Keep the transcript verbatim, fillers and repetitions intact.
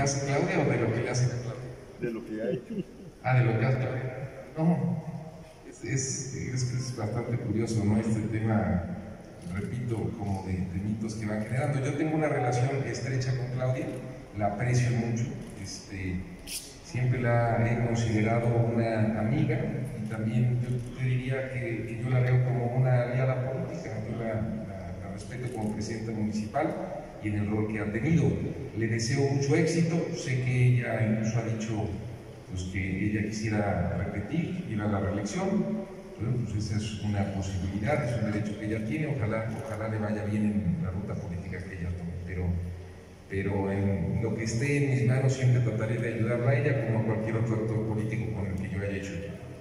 hace Claudia o de lo que le hacen a Claudia? De lo que ha hecho. Ah, de lo que hace Claudia. No, es, es, es, es bastante curioso, ¿no? Este tema, repito, como de, de mitos que van generando. Yo tengo una relación estrecha con Claudia, la aprecio mucho, este, siempre la he considerado una amiga y también yo te diría que, que yo la veo como una aliada política. Yo la, la, la respeto como presidenta municipal y en el rol que ha tenido. Le deseo mucho éxito, sé que ella incluso ha dicho pues, que ella quisiera repetir, ir a la reelección. Bueno, pues esa es una posibilidad, es un derecho que ella tiene, ojalá, ojalá le vaya bien en la ruta política que ella tome, pero, pero en lo que esté en mis manos siempre trataré de ayudarla a ella como a cualquier otro actor político con el que yo haya hecho.